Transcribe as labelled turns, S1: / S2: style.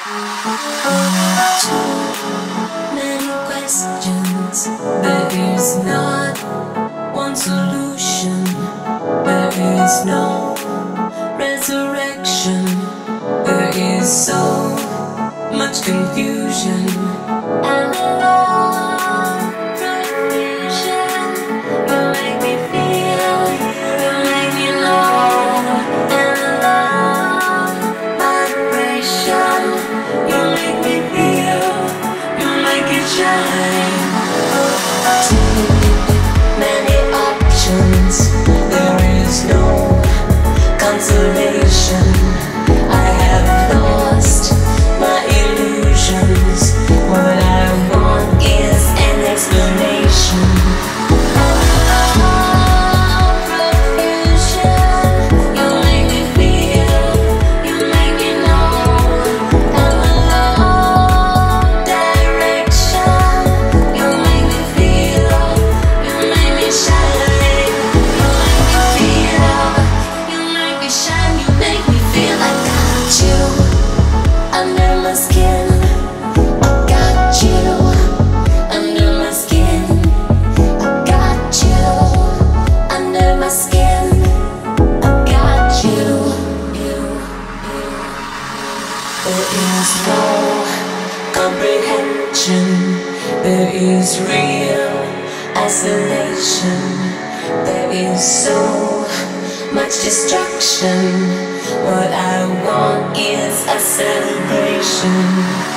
S1: Many questions, there is not one solution. There is no resurrection. There is so much confusion and profusion. You make me feel, you make me know, and vibration. You make me feel, you make it shine. Too many options, there is no consolation. I have lost my illusions. What I want is an explanation. Profusion, you make me feel, you make me know, and direction. You make me feel, you make me shine. You make me feel, you make me shine. You make me feel I got you under my skin. I got you under my skin. I got you under my skin. I got you. There is no comprehension. There is real isolation. There is so much destruction. What I want is a celebration.